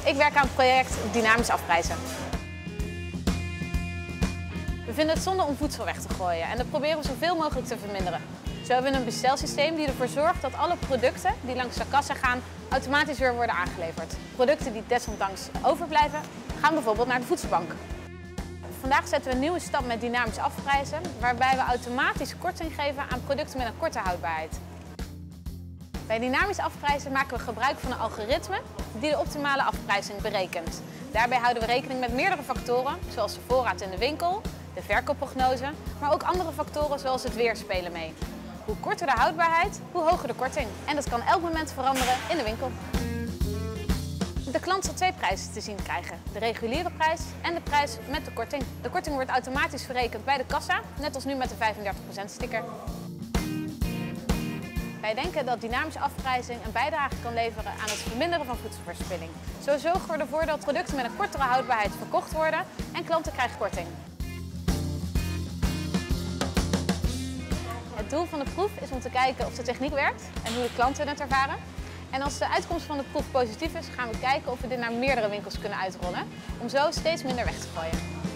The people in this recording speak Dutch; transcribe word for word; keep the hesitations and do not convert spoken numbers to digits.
Ik werk aan het project Dynamisch Afprijzen. We vinden het zonde om voedsel weg te gooien en dat proberen we zoveel mogelijk te verminderen. Zo hebben we een bestelsysteem die ervoor zorgt dat alle producten die langs de kassa gaan automatisch weer worden aangeleverd. Producten die desondanks overblijven gaan bijvoorbeeld naar de voedselbank. Vandaag zetten we een nieuwe stap met dynamisch afprijzen, waarbij we automatisch korting geven aan producten met een korte houdbaarheid. Bij dynamisch afprijzen maken we gebruik van een algoritme die de optimale afprijzing berekent. Daarbij houden we rekening met meerdere factoren, zoals de voorraad in de winkel, de verkoopprognose, maar ook andere factoren zoals het weer spelen mee. Hoe korter de houdbaarheid, hoe hoger de korting. En dat kan elk moment veranderen in de winkel. De klant zal twee prijzen te zien krijgen. De reguliere prijs en de prijs met de korting. De korting wordt automatisch verrekend bij de kassa, net als nu met de vijfendertig procent sticker. Wij denken dat dynamische afprijzing een bijdrage kan leveren aan het verminderen van voedselverspilling. Zo zorgen we ervoor dat producten met een kortere houdbaarheid verkocht worden en klanten krijgen korting. Het doel van de proef is om te kijken of de techniek werkt en hoe de klanten het ervaren. En als de uitkomst van de proef positief is, gaan we kijken of we dit naar meerdere winkels kunnen uitrollen, om zo steeds minder weg te gooien.